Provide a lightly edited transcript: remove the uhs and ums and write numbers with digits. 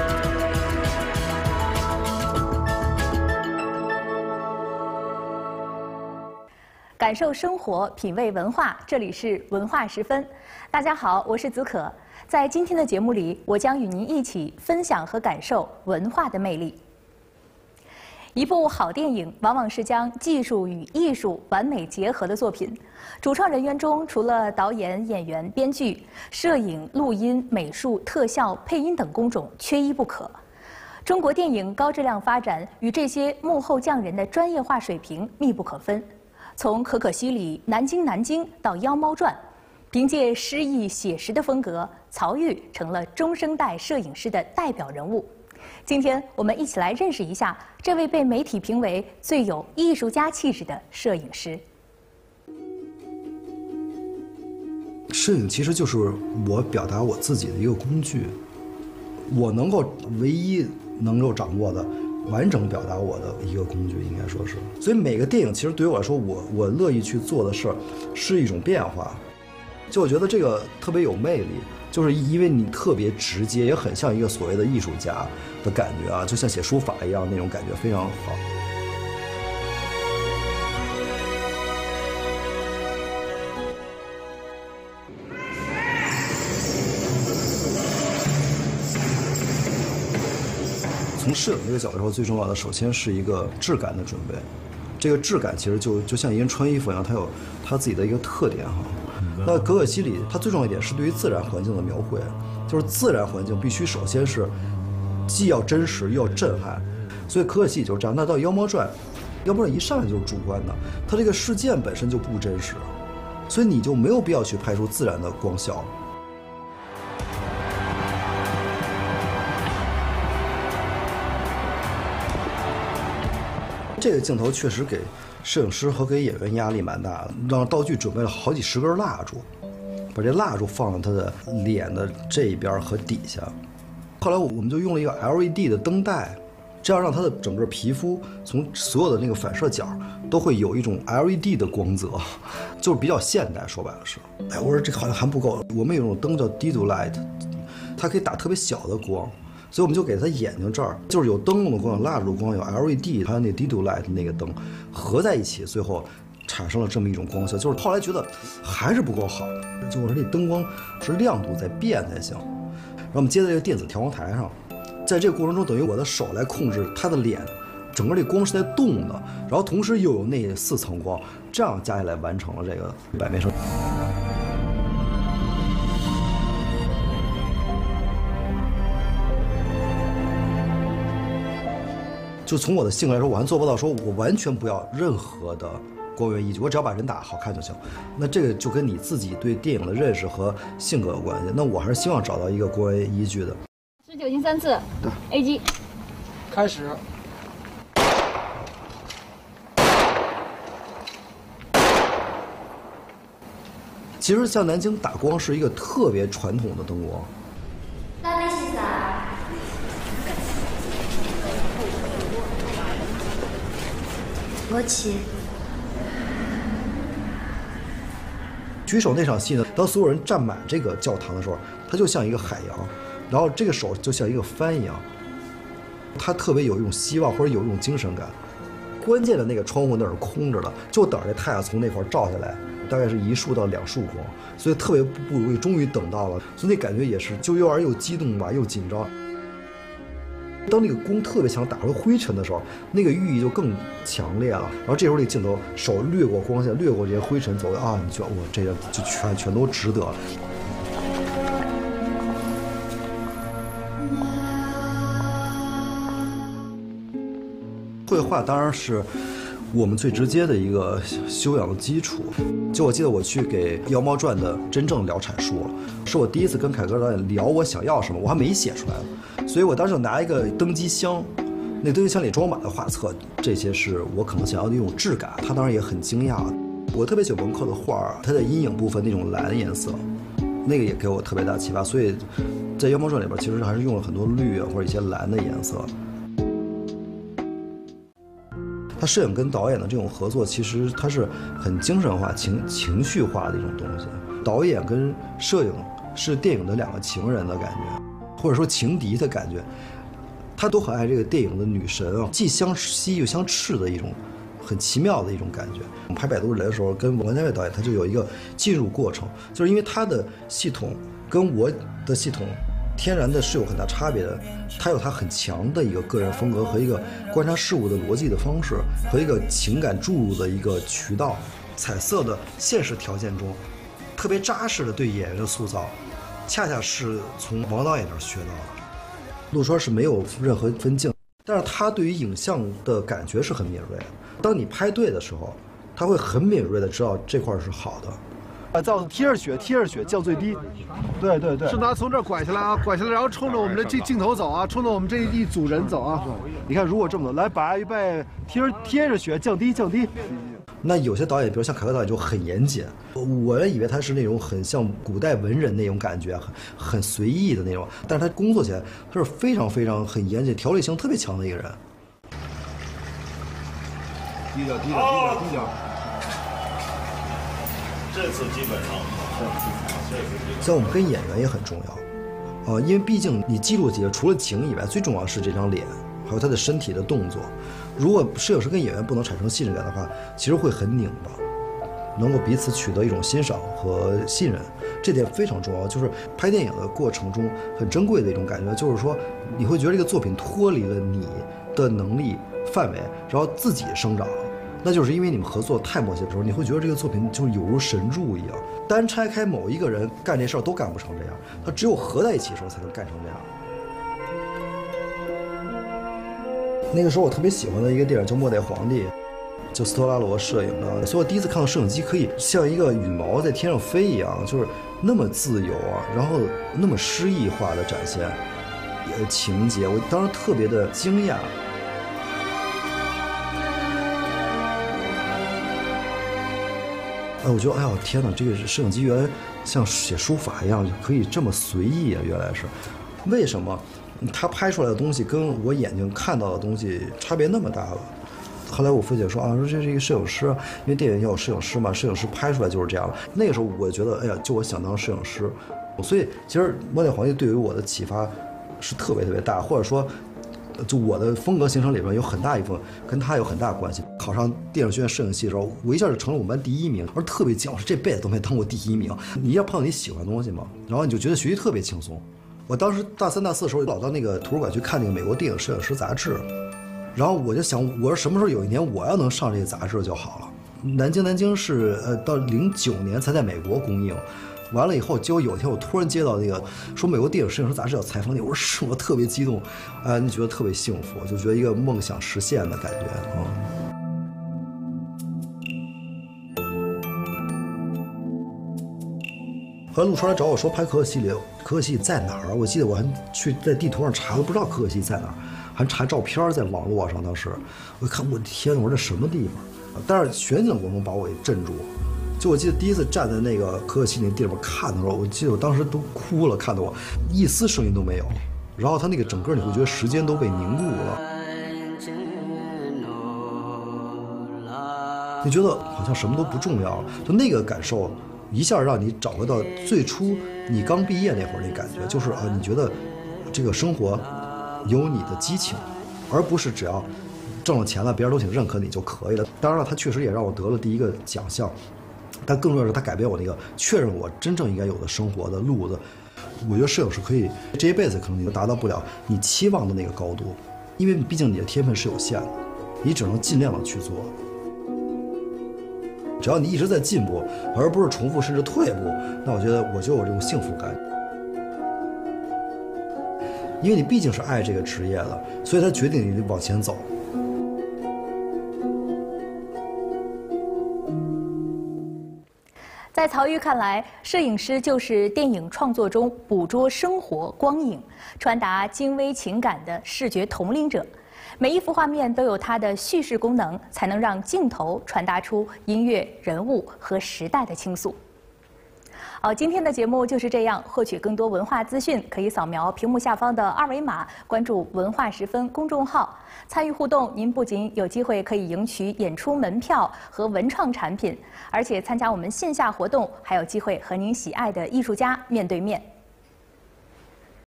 感受生活，品味文化，这里是文化十分。大家好，我是子可。在今天的节目里，我将与您一起分享和感受文化的魅力。一部好电影往往是将技术与艺术完美结合的作品。主创人员中，除了导演、演员、编剧，摄影、录音、美术、特效、配音等工种缺一不可。中国电影高质量发展与这些幕后匠人的专业化水平密不可分。从《可可西里》《南京南京》到《妖猫传》，凭借诗意写实的风格，曹郁成了中生代摄影师的代表人物。今天我们一起来认识一下这位被媒体评为最有艺术家气质的摄影师。 摄影其实就是我表达我自己的一个工具，我唯一能够掌握的完整表达我的一个工具，应该说是。所以每个电影其实对于我来说，我乐意去做的事儿是一种变化。就我觉得这个特别有魅力，就是因为你特别直接，也很像一个所谓的艺术家的感觉啊，就像写书法一样，那种感觉非常好。从摄影这个角度说，最重要的首先是一个质感的准备。这个质感其实就像一个人穿衣服一样，它有它自己的一个特点哈。那可可西里它最重要一点是对于自然环境的描绘，就是自然环境必须首先是既要真实又要震撼，所以可可西里就是这样。那到妖猫传一上来就是主观的，它这个事件本身就不真实，所以你就没有必要去拍出自然的光效。这个镜头确实给摄影师和给演员压力蛮大的，让道具准备了好几十根蜡烛，把这蜡烛放到他的脸的这一边和底下。后来我们就用了一个 LED 的灯带，这样让他的整个皮肤从所有的那个反射角都会有一种 LED 的光泽，就是比较现代。说白了是，哎，我说这个好像还不够，我们有一种灯叫 Dido Light， 它可以打特别小的光。所以我们就给他眼睛这儿，就是有灯笼的光、有蜡烛光、有 LED， 还有那 Dido Light 那个灯合在一起，最后产生了这么一种光效。就是后来觉得还是不够好，就我说这灯光是亮度在变才行。然后我们接在这个电子调光台上，在这个过程中，等于我的手来控制他的脸，整个这光是在动的，然后同时又有那4层光，这样加起来完成了这个百面生。就从我的性格来说，我还做不到说我完全不要任何的光源依据，我只要把人打好看就行。那这个就跟你自己对电影的认识和性格有关系。那我还是希望找到一个光源依据的。 19进3次，对 ，A 机， 开始。 其实像南京打光是一个特别传统的灯光。 国旗。 举手那场戏呢，当所有人站满这个教堂的时候，它就像一个海洋，然后这个手就像一个帆一样，它特别有一种希望或者有一种精神感。关键的那个窗户那是空着的，就等着这太阳从那块照下来，大概是1束到2束光，所以特别不容易，终于等到了，所以那感觉也是就又激动吧，又紧张。当那个光特别强打出灰尘的时候，那个寓意就更强烈了。然后这时候这个镜头手掠过光线，掠过这些灰尘，走的啊，你觉得我这个就全都值得了。绘画当然是我们最直接的一个修养的基础。就我记得我去给《妖猫传》的真正聊阐述了，是我第一次跟凯歌导演聊我想要什么，我还没写出来呢，所以我当时就拿一个登机箱，那登机箱里装满了画册，这些是我可能想要的一种质感。他当然也很惊讶，我特别喜欢文克的画，它的阴影部分那种蓝颜色，那个也给我特别大启发。所以在《妖猫传》里边，其实还是用了很多绿啊或者一些蓝的颜色。他摄影跟导演的这种合作，其实它是很精神化、情绪化的一种东西。导演跟摄影是电影的2个情人的感觉，或者说情敌的感觉。 他都很爱这个电影的女神啊，既相吸又相斥的一种很奇妙的一种感觉。我们拍《摆渡人》的时候，跟王家卫导演他就有一个进入过程，就是因为他的系统跟我的系统天然的是有很大差别的，他有他很强的一个个人风格和一个观察事物的逻辑的方式和一个情感注入的一个渠道。彩色的现实条件中，特别扎实的对演员的塑造，恰恰是从王导演那儿学到的。陆川是没有任何分镜，但是他对于影像的感觉是很敏锐的。当你拍对的时候，他会很敏锐的知道这块是好的。 造贴着血降最低，对，是拿从这儿拐下来啊，拐下来，然后冲着我们的镜头走啊，冲着我们这一组人走啊。你看，如果这么走，来，把预备，贴着血，降低。 那有些导演，比如像凯歌导演就很严谨，我以为他是那种很像古代文人那种感觉，很随意的那种，但是他工作起来他是非常很严谨，条理性特别强的一个人。 低调。 这次基本上， 像我们跟演员也很重要，因为毕竟你记录几个除了景以外，最重要的是这张脸，还有他的身体的动作。如果摄影师跟演员不能产生信任感的话，其实会很拧巴，能够彼此取得一种欣赏和信任，这点非常重要。就是拍电影的过程中很珍贵的一种感觉，就是说你会觉得这个作品脱离了你的能力范围，然后自己生长。那就是因为你们合作太默契的时候，你会觉得这个作品就是有如神助一样。单拆开某一个人干这事儿都干不成这样，他只有合在一起的时候才能干成这样。那个时候我特别喜欢的一个电影叫《末代皇帝》，就斯托拉罗摄影的，所以我第一次看到摄影机可以像一个羽毛在天上飞一样，就是那么自由啊，然后那么诗意化的展现情节，我当时特别的惊讶。我觉得，哎呦天哪，这个摄影机原来像写书法一样，可以这么随意啊！原来是，为什么他拍出来的东西跟我眼睛看到的东西差别那么大了？后来我菲姐说啊，说这是一个摄影师，因为电影要有摄影师嘛，摄影师拍出来就是这样了。那个时候我觉得，哎呀，就我想当摄影师，所以其实《末代皇帝》对于我的启发是特别大，或者说。就我的风格形成里边有很大一部分跟他有很大关系。考上电影学院摄影系的时候，我一下就成了我们班第1名，我说特别骄傲，我说这辈子都没当过第1名。你要碰到你喜欢的东西嘛，然后你就觉得学习特别轻松。我当时大3、大4的时候，老到那个图书馆去看那个美国电影摄影师杂志，然后我就想，我说什么时候有一年我要能上这个杂志就好了。南京是到09年才在美国公映。完了以后，结果有一天我突然接到那个说美国电影摄影师杂志要采访你，我说是，我特别激动，你觉得特别幸福，就觉得一个梦想实现的感觉后来陆川来找我说拍可可西在哪儿？我记得我还去在地图上查，都不知道可可西在哪儿，还查照片在网络上。当时我看，我的天，我说这什么地方？但是全景国风把我给镇住。就我记得第一次站在那个可可西那地方看的时候，我记得我当时都哭了，看得我一丝声音都没有，然后他那个整个你会觉得时间都被凝固了，你觉得好像什么都不重要，就那个感受一下让你找回到最初你刚毕业那会儿那感觉，就是你觉得这个生活有你的激情，而不是只要挣了钱了别人都挺认可你就可以了。当然了，他确实也让我得了第1个奖项。但更重要的是，他改变我那个确认我真正应该有的生活的路子。我觉得摄影师可以这一辈子可能你都达到不了你期望的那个高度，因为毕竟你的天分是有限的，你只能尽量的去做。只要你一直在进步，而不是重复甚至退步，那我觉得我就有这种幸福感。因为你毕竟是爱这个职业的，所以他决定你往前走。 在曹禺看来，摄影师就是电影创作中捕捉生活光影、传达精微情感的视觉统领者。每一幅画面都有它的叙事功能，才能让镜头传达出音乐、人物和时代的倾诉。好，今天的节目就是这样。获取更多文化资讯，可以扫描屏幕下方的2维码，关注“文化十分”公众号，参与互动。您不仅有机会可以赢取演出门票和文创产品，而且参加我们线下活动，还有机会和您喜爱的艺术家面对面。